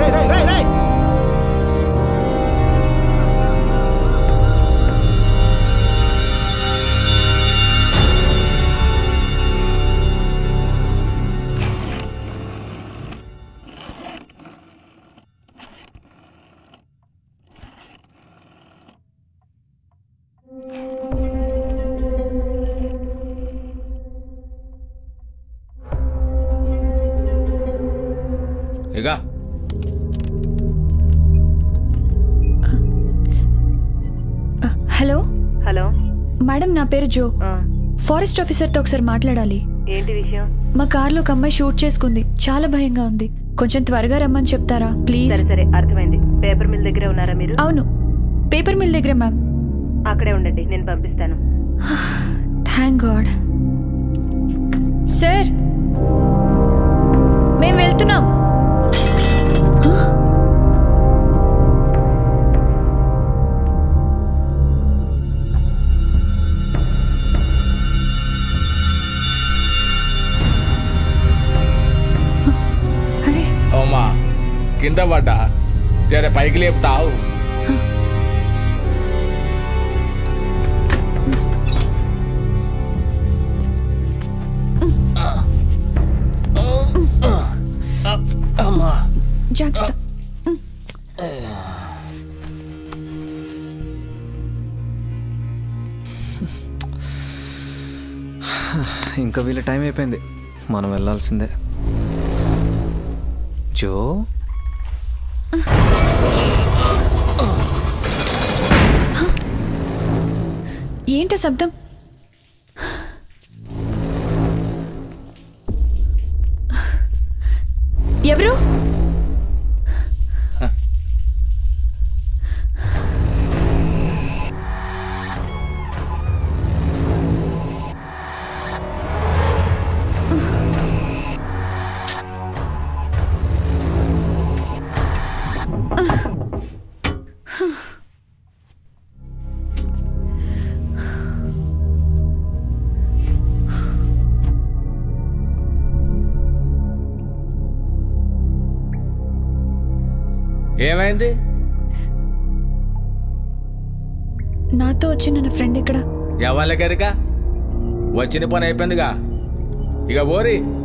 ఇగా hello hello madam, నా పేరు జో. ఫారెస్ట్ ఆఫీసర్తో ఒకసారి మాట్లాడాలి. ఏంటి విషయం? మా కార్లో ఒక అమ్మాయి షూట్ చేసుకుంది. చాలా భయంగా ఉంది. కొంచెం త్వరగా రమ్మని చెప్తారా ప్లీజ్? సరే సరే, అర్థమైంది. పేపర్ మిల్ దగ్గరే ఉన్నారా మీరు? అవును, పేపర్ మిల్ దగ్గర మ్యామ్. అక్కడే ఉండండి, నేను పంపిస్తాను. Thank God. సార్, మేము వెళ్తున్నాం. ఓమా, కింద పడ్డా, జర పైకి లేపుతావు. జాగ్రత్త. ఇంకా వీళ్ళ టైం అయిపోయింది, మనం వెళ్ళాల్సిందే. జో, ఏంట శబ్దం? ఎవరు? ఏమైంది? నాతో వచ్చిన నా ఫ్రెండ్ ఇక్కడ. ఎవరి గరిక వచ్చిన పని అయిపోయిందిగా, ఇక బోరి.